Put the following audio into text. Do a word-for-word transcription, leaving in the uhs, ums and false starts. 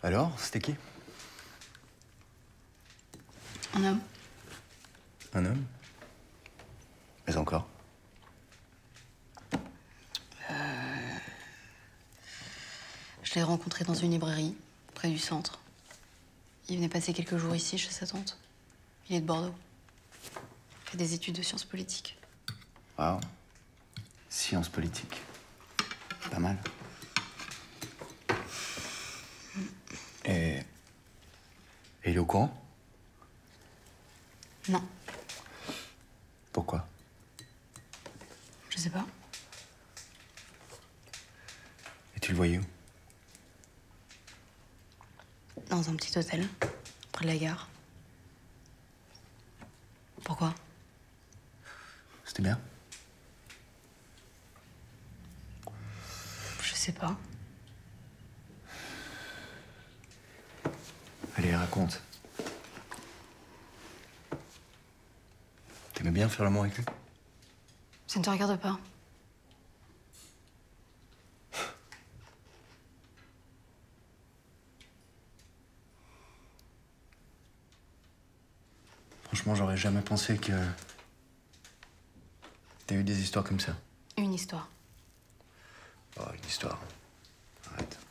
Alors, c'était qui? Un homme. Un homme? Mais encore? Euh... Je l'ai rencontré dans une librairie, près du centre. Il venait passer quelques jours ici, chez sa tante. Il est de Bordeaux. Il fait des études de sciences politiques. Waouh. Sciences politiques. Pas mal. Et... Et il est au courant? Non. Pourquoi? Je sais pas. Et tu le voyais où? Dans un petit hôtel, près de la gare. Pourquoi? C'était bien? Je sais pas. Allez, raconte. T'aimais bien faire l'amour avec lui? Ça ne te regarde pas. Franchement, j'aurais jamais pensé que... t'as eu des histoires comme ça. Une histoire. Oh, une histoire. Arrête.